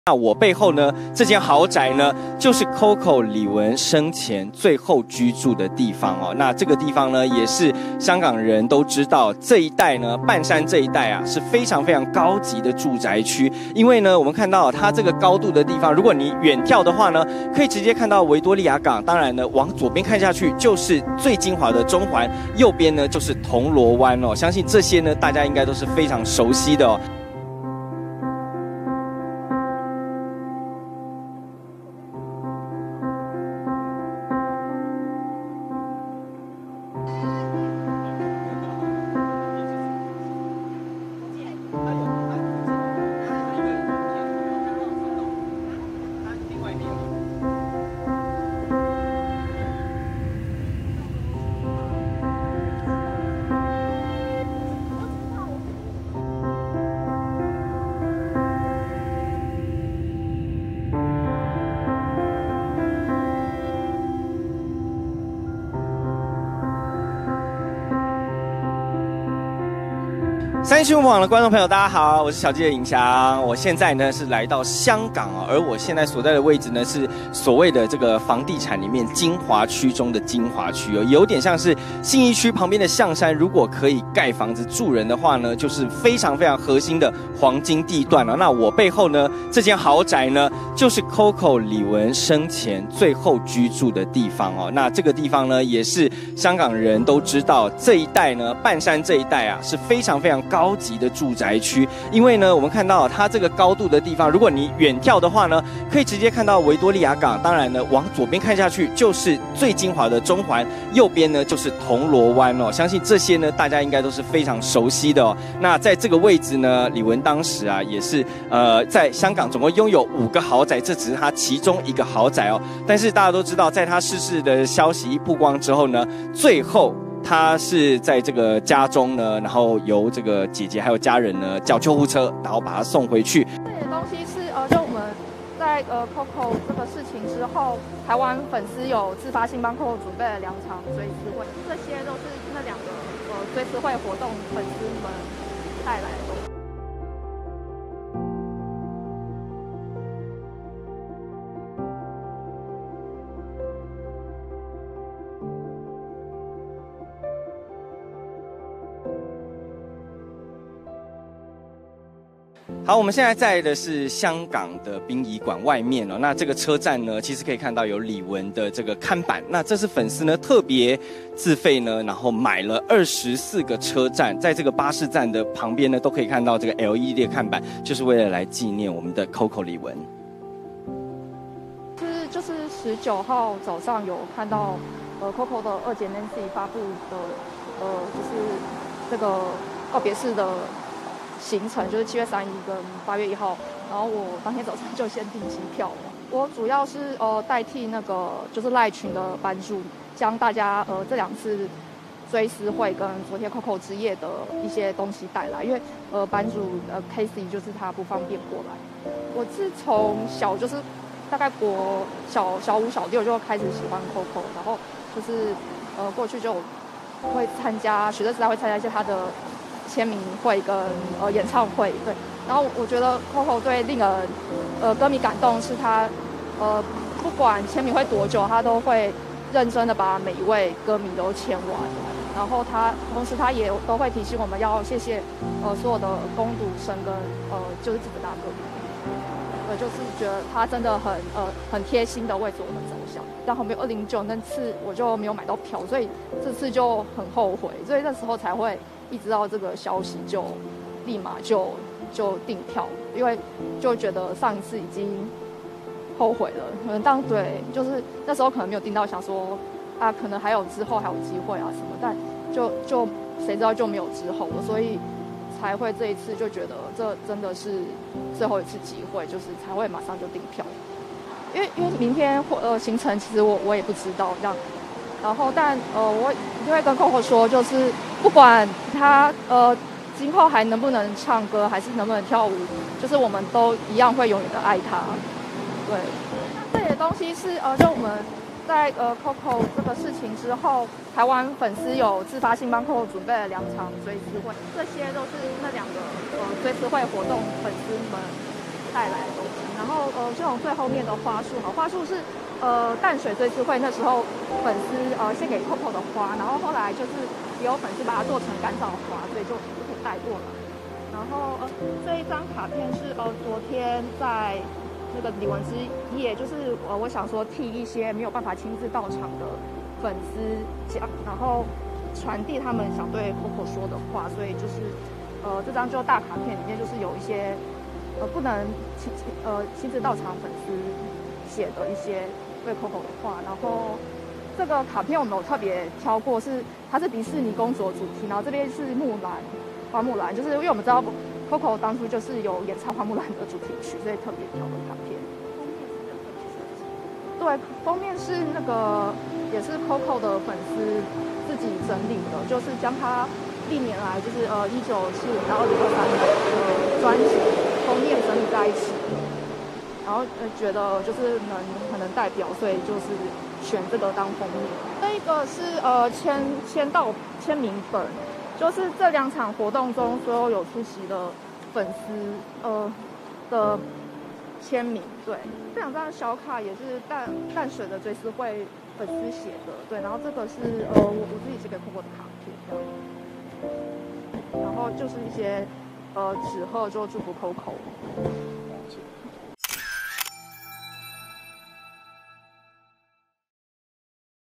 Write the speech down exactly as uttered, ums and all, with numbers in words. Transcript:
那我背后呢，这间豪宅呢，就是 Coco 李玟生前最后居住的地方哦。那这个地方呢，也是香港人都知道，这一带呢，半山这一带啊，是非常非常高级的住宅区。因为呢，我们看到它这个高度的地方，如果你远眺的话呢，可以直接看到维多利亚港。当然呢，往左边看下去就是最精华的中环，右边呢就是铜锣湾哦。相信这些呢，大家应该都是非常熟悉的哦。三新闻网的观众朋友，大家好，我是小记者尹翔。我现在呢是来到香港啊，而我现在所在的位置呢是所谓的这个房地产里面精华区中的精华区哦，有点像是信义区旁边的象山。如果可以盖房子住人的话呢，就是非常非常核心的黄金地段了。那我背后呢，这间豪宅呢，就是 Coco 李玟生前最后居住的地方哦。那这个地方呢，也是香港人都知道，这一带呢，半山这一带啊，是非常非常高。高级的住宅区，因为呢，我们看到它这个高度的地方，如果你远眺的话呢，可以直接看到维多利亚港。当然呢，往左边看下去就是最精华的中环，右边呢就是铜锣湾哦。相信这些呢，大家应该都是非常熟悉的哦。那在这个位置呢，李玟当时啊，也是呃，在香港总共拥有五个豪宅，这只是他其中一个豪宅哦。但是大家都知道，在他逝世的消息一曝光之后呢，最后。他是在这个家中呢，然后由这个姐姐还有家人呢叫救护车，然后把他送回去。 这些东西是呃，就我们在呃 Coco 这个事情之后，台湾粉丝有自发性帮 Coco 准备了两场追思会，这些都是那两个呃追思会活动粉丝们带来的东西。 好，我们现在在的是香港的殡仪馆外面哦。那这个车站呢，其实可以看到有李玟的这个看板。那这是粉丝呢特别自费呢，然后买了二十四个车站，在这个巴士站的旁边呢，都可以看到这个 L E D 的看板，就是为了来纪念我们的 Coco 李玟。 是就是十九号早上有看到呃 Coco 的二姐 Nancy 发布的呃就是这个告别式的。行程就是七月三十一跟八月一号，然后我当天早上就先订机票了。我主要是呃代替那个就是赖群的版主，将大家呃这两次追思会跟昨天 Coco 之夜的一些东西带来，因为呃版主呃 Casey 就是他不方便过来。我是从小就是大概国小小五小六就开始喜欢 Coco， 然后就是呃过去就会参加学生时代会参加一些他的。签名会跟呃演唱会，对，然后我觉得 Coco 最令人呃歌迷感动是他呃不管签名会多久，他都会认真的把每一位歌迷都签完，然后他同时他也都会提醒我们要谢谢呃所有的工读生跟呃就是资本大歌迷，呃就是觉得他真的很呃很贴心的为着我们着想。然后没有二零一九那次我就没有买到票，所以这次就很后悔，所以那时候才会。一知道这个消息就立马就就订票，因为就觉得上一次已经后悔了。可能当对，就是那时候可能没有订到，想说啊，可能还有之后还有机会啊什么，但就就谁知道就没有之后了，所以才会这一次就觉得这真的是最后一次机会，就是才会马上就订票。因为因为明天或呃行程其实我我也不知道这样。然后，但呃，我一定会跟 Coco 说，就是不管他呃今后还能不能唱歌，还是能不能跳舞，就是我们都一样会永远的爱他。对，这些东西是呃，就我们在呃 Coco 这个事情之后，台湾粉丝有自发性帮 Coco 准备了两场追思会，这些都是那两个呃追思会活动粉丝们带来的东西。然后呃，就从最后面的花束，好，花束是呃淡水追思会那时候粉丝呃献给 Coco 的花，然后后来就是也有粉丝把它做成干燥花，所以就就可以带过来。然后呃这一张卡片是呃昨天在那个李文之夜，就是呃我想说替一些没有办法亲自到场的粉丝讲，然后传递他们想对 Coco 说的话，所以就是呃这张就大卡片里面就是有一些呃不能亲呃亲自到场粉丝写的一些对 Coco 的话，然后这个卡片我们有特别挑过，是它是迪士尼公主的主题，然后这边是木兰花木兰，就是因为我们知道 Coco 当初就是有演唱花木兰的主题曲，所以特别挑的卡片。对，封面是那个也是 Coco 的粉丝自己整理的，就是将他历年来就是呃一九七五到二零二三年的专辑封面整理在一起，然后呃觉得就是能很能代表，所以就是选这个当封面。这一个是呃签签到签名本，就是这两场活动中所有有出席的粉丝呃的签名。对，这两张小卡也是淡淡水的追思会粉丝写的。对，然后这个是呃我我自己写给 Coco 的卡片这样。然后就是一些呃纸鹤就祝福 Coco。